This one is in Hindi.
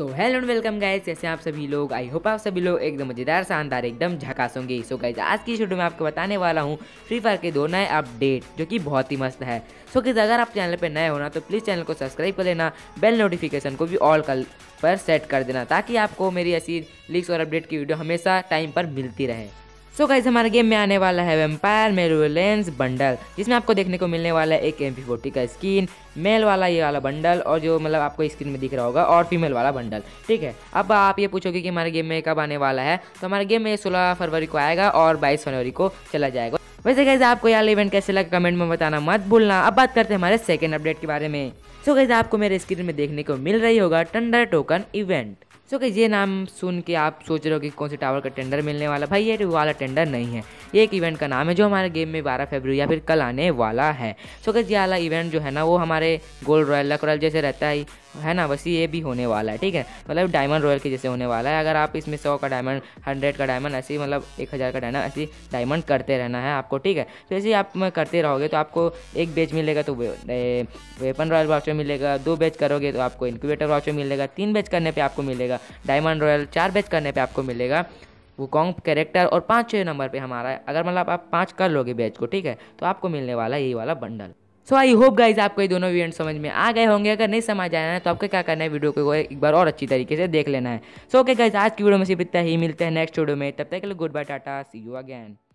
So hello and welcome guys, कैसे हैं आप सभी लोग। आई होप आप सभी लोग एकदम मजेदार, शानदार, एकदम झकास होंगे। सो गाइस, आज की वीडियो में आपको बताने वाला हूँ फ्री फायर के 2 नए अपडेट जो कि बहुत ही मस्त है। सो गाइस, अगर आप चैनल पे नए हो ना तो प्लीज़ चैनल को सब्सक्राइब कर लेना, बेल नोटिफिकेशन को भी ऑल पर सेट कर देना ताकि आपको मेरी ऐसी लीक्स और अपडेट की वीडियो हमेशा टाइम पर मिलती रहे। सो गाइस, हमारे गेम में आने वाला है वेम्पायर मेरुलेंस बंडल, जिसमें आपको देखने को मिलने वाला है एक MP40 का स्किन, मेल वाला ये वाला बंडल, और जो मतलब आपको स्क्रीन में दिख रहा होगा, और फीमेल वाला बंडल। ठीक है, अब आप ये पूछोगे कि हमारे गेम में कब आने वाला है, तो हमारे गेम में 16 फरवरी को आएगा और 22 फरवरी को चला जाएगा। वैसे गाइस, आपको यार इवेंट कैसे लगा कमेंट में बताना मत भूलना। अब बात करते हैं हमारे सेकंड अपडेट के बारे में। सो गाइस, आपको मेरे स्क्रीन में देखने को मिल रही होगा thunder token event. So guys, ये नाम सुन के आप सोच रहे हो कि कौन से टावर का टेंडर मिलने वाला। भाई, ये वाला टेंडर नहीं है, ये एक इवेंट का नाम है जो हमारे गेम में 12 फरवरी या फिर कल आने वाला है। सो गाइस, ये वाला इवेंट जो है ना, वो हमारे गोल्ड रॉयल, लक रॉयल जैसे रहता है ना, वैसे ये भी होने वाला है। ठीक है, मतलब डायमंड रॉयल के जैसे होने वाला है। अगर आप इसमें 100 का डायमंड, 100 का डायमंड, ऐसे ही मतलब 1000 का डायमंड, ऐसे डायमंड करते रहना है आपको। ठीक है, तो ऐसे ही आप करते रहोगे तो आपको एक बैच मिलेगा तो वेपन रॉयल वाउचर मिलेगा, 2 बैच करोगे तो आपको इंक्यूबेटर वाउचर मिलेगा, 3 बैच करने पे आपको मिलेगा डायमंड रॉयल, 4 बैच करने पे आपको मिलेगा वुकोंग कैरेक्टर, और 5 नंबर पे हमारा, अगर मतलब आप 5 कर लोगे बैच को, ठीक है, तो आपको मिलने वाला यही वाला bundle. So I hope guys आपको ये दोनों इवेंट समझ में आ गए होंगे। अगर नहीं समझ आया ना तो आपको क्या करना है, वीडियो को एक बार और अच्छी तरीके से देख लेना है। सो ओके गाइज, आज की वीडियो में सिर्फ इतना ही, मिलते हैं नेक्स्ट वीडियो में। तब तक के लिए goodbye, tata, see you again.